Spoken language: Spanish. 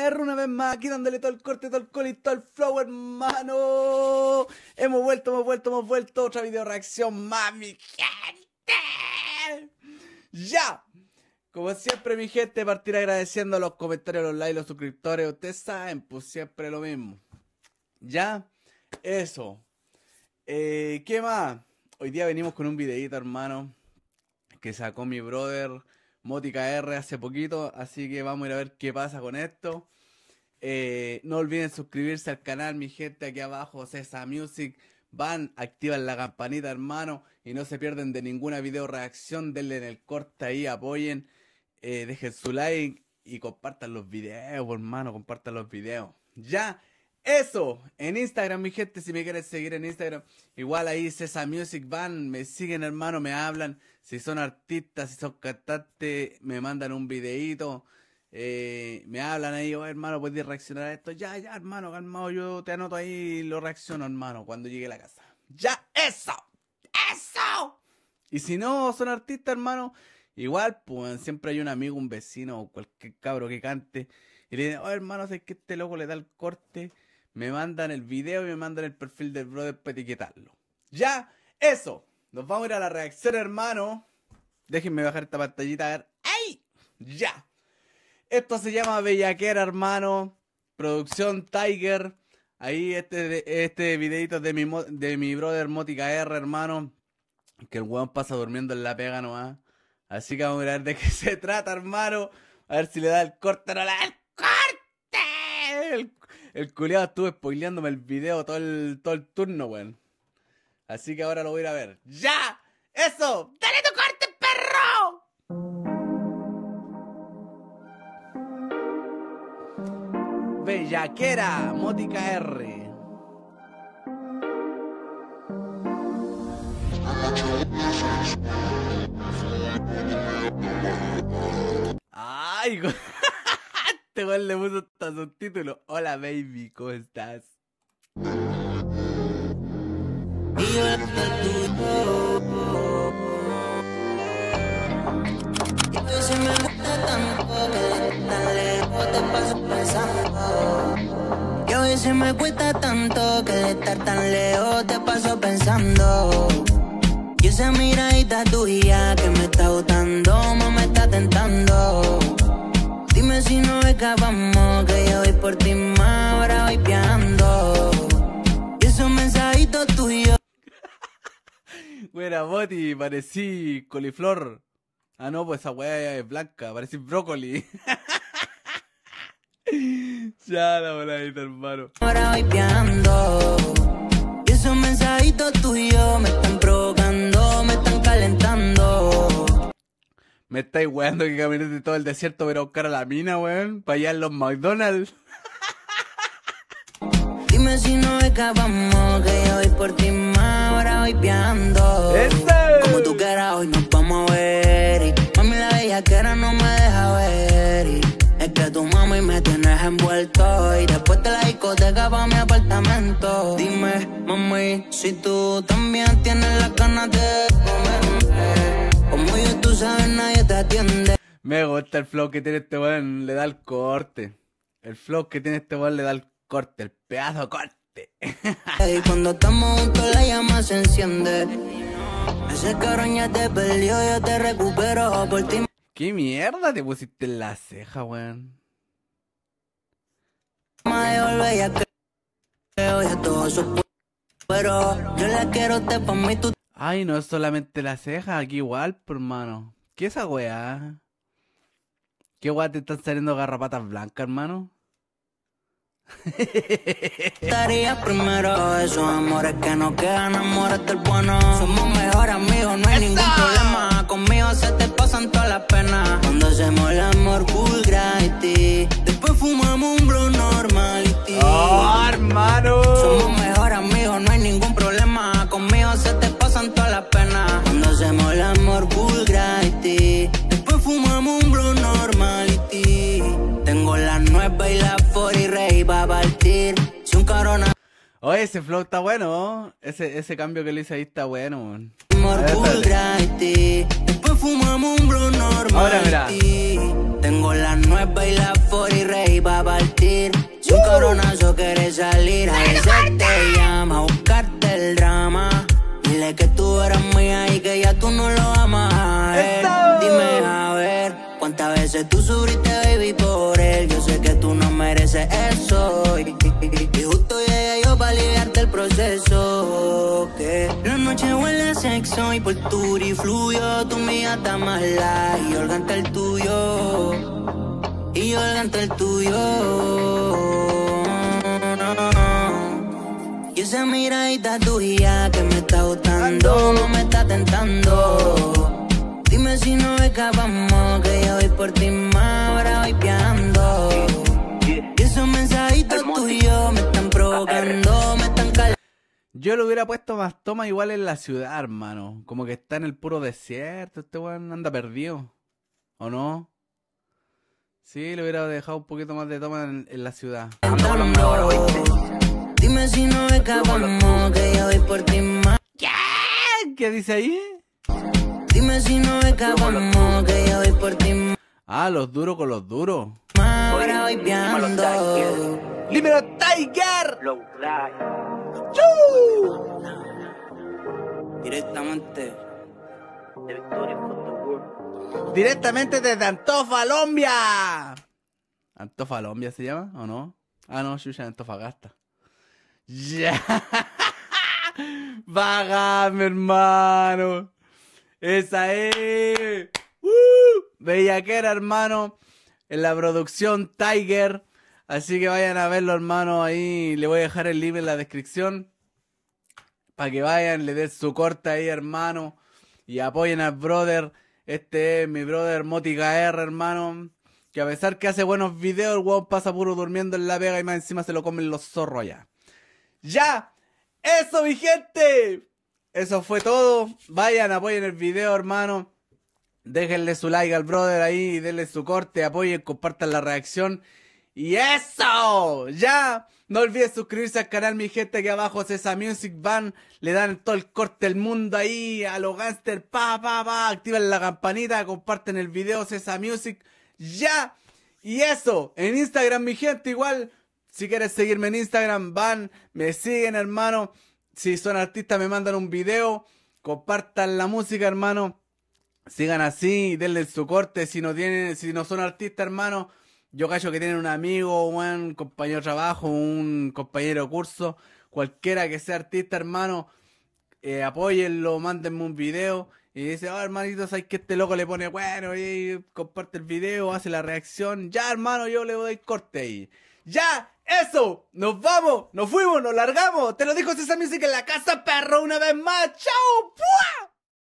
R una vez más, aquí dándole todo el corte, todo el colito, todo el flow, hermano. Hemos vuelto, otra video reacción más, mi gente. Ya, como siempre, mi gente, partir agradeciendo los comentarios, los likes, los suscriptores. Ustedes saben, pues siempre lo mismo. Ya, eso. ¿Qué más? Hoy día venimos con un videito, hermano, que sacó mi brother Motica R hace poquito, así que vamos a ir a ver qué pasa con esto. No olviden suscribirse al canal, mi gente, aquí abajo, Cesa Music. Van, activan la campanita, hermano, y no se pierden de ninguna video reacción. Denle en el corte ahí, apoyen, dejen su like y compartan los videos, hermano, compartan los videos. Ya, eso, en Instagram, mi gente, si me quieren seguir en Instagram, igual ahí Cesa Music, van, me siguen, hermano, me hablan. Si son artistas, si son cantantes, me mandan un videito, me hablan ahí, oh, hermano, ¿puedes reaccionar a esto? Ya, hermano, calmado, yo te anoto ahí y lo reacciono, hermano, cuando llegue a la casa. Ya, eso. Y si no son artistas, hermano, igual, pues siempre hay un amigo, un vecino o cualquier cabro que cante y le dicen, oh, hermano, sé que este loco le da el corte, me mandan el video y me mandan el perfil del brother para etiquetarlo. Ya, eso. Nos vamos a ir a la reacción, hermano. Déjenme bajar esta pantallita a ver. ¡Ay! ¡Ya! Esto se llama Bellaquera, hermano. Producción Tiger. Ahí este videito de mi brother Motica R, hermano. Que el weón pasa durmiendo en la pega nomás. Así que vamos a ver de qué se trata, hermano. A ver si le da el corte o no le da el corte. El culiado estuvo spoileándome el video todo el turno, weón. Así que ahora lo voy a ir a ver. ¡Ya! ¡Eso! ¡Dale tu corte, perro! Bellaquera, Motica R. ¡Ay! Este weón le puso hasta subtítulo. Hola, baby, ¿cómo estás? Y yo si me gusta tanto que tan lejos te paso pensando. Y hoy si me cuesta tanto que de estar tan lejos te paso pensando. Y esa miradita tuya que me está gustando, me está tentando. Dime si nos escapamos, que yo voy por ti más, ahora voy viajando. Y esos mensajitos tuyos. Buena, Moti, parecí coliflor. Ah, no, pues esa weá es blanca, parecí brócoli. Ya, la voladita, hermano. Ahora voy viajando. Y esos mensajitos tuyos me están provocando, me están calentando. Me estáis weando que caminé de todo el desierto para buscar a la mina, weón, para allá en los McDonald's. Dime si nos escapamos, que yo voy por ti más, ahora voy viajando. Como tú quieras, hoy nos vamos a ver. Y mami, la bellaquera no me deja ver. Y es que tu mami me tienes envuelto. Y después de la discoteca pa' mi apartamento. Dime, mami, si tú también tienes las ganas de comerme. Como yo, tú sabes, nadie te atiende. Me gusta el flow que tiene este weón, le da el corte. El flow que tiene este weón le da el corte, el pedazo corte. Y cuando estamos juntos la llama se enciende. Ese cabrón ya te perdió, yo te recupero por ti. ¿Qué mierda te pusiste en la ceja, weón? Pero yo la quiero te pa' mí, tú. Ay, no es solamente la ceja, aquí igual, por hermano. ¿Qué es esa weá? ¿Qué weá te están saliendo garrapatas blancas, hermano? Estaría primero esos amores que no quedan, amores del bueno. Somos mejores amigos, no hay ningún problema. Conmigo se te pasan todas las penas. Cuando hacemos el amor full gratis, después fumamos un blow normality. Oh, hermano. Somos mejores amigos, no hay ningún problema. Conmigo se te pasan todas las penas. Cuando hacemos el amor full gratis, después fumamos un blow normality. Tengo las 9 y las 40 y rey va a partir. Si un cabrón. Oye, ese flow está bueno, ¿no? Ese cambio que le hice ahí está bueno, man. amor full gratis. Después fumamos un bro normal. Ahora mira. Tengo la nueva y la 40 rey pa' partir. Si un cabronazo quiere salir, a veces te llama a buscarte el drama. Dile que tú eras mía y que ya tú no lo amas a él. Dime a ver, ¿cuántas veces tú sufriste, baby, por él? Yo sé que tú no mereces eso. Y justo llegué yo pa' aliviarte el proceso. Que la noche huele a sexo y por tu fluyo. Tu mía está más la y yo canta el tuyo. Y yo canta el tuyo. Y esa miradita tuya que me está gustando, no me está tentando. Dime si no escapamos, que yo voy por ti más, ahora voy piando. Y esos mensajitos tuyos me están provocando, me están calando. Yo le hubiera puesto más tomas igual en la ciudad, hermano. Como que está en el puro desierto. Este weón anda perdido. ¿O no? Sí, le hubiera dejado un poquito más de toma en la ciudad. Dime si no escapamos, que yo voy por ti más. ¿Qué dice ahí? Dime si no escapamos, que yo voy por ti más. Ah, los duros con los duros. Ahora voy piando. ¡Dímelo, Tiger! Directamente de Victoria from the World. Directamente desde Antofalombia. ¿Antofalombia se llama o no? Ah, no, Xuxa, Antofagasta. Ya. Vágame, hermano. Esa es. Bellaquera, hermano. En la producción Tiger. Así que vayan a verlo, hermano. Ahí le voy a dejar el link en la descripción. Para que vayan, le den su corte ahí, hermano. Y apoyen al brother. Este es mi brother Motica R, hermano. Que a pesar que hace buenos videos, el weón pasa puro durmiendo en la pega y más encima se lo comen los zorros allá. ¡Ya! ¡Eso, mi gente! Eso fue todo. Vayan, apoyen el video, hermano. Déjenle su like al brother ahí, denle su corte, apoyen, compartan la reacción. ¡Y eso! ¡Ya! No olviden suscribirse al canal, mi gente, aquí abajo Cesa Music van. Le dan todo el corte del mundo ahí a los gangsters. Activan la campanita, comparten el video Cesa Music. ¡Ya! Y eso, en Instagram, mi gente, igual. Si quieres seguirme en Instagram, van, me siguen, hermano. Si son artistas, me mandan un video. Compartan la música, hermano. Sigan así, denle su corte. Si no son artistas, hermano, yo cacho que tienen un amigo, un compañero de trabajo, un compañero de curso, cualquiera que sea artista, hermano, apóyenlo, mándenme un video. Y dice, oh, hermanito, ¿sabes que este loco le pone bueno? Y comparte el video, hace la reacción. Ya, hermano, yo le doy corte ahí. ¡Ya! ¡Eso! ¡Nos vamos! ¡Nos fuimos! ¡Nos largamos! Te lo dijo Cesa Music en la casa, perro, una vez más. ¡Chao! ¡Pua!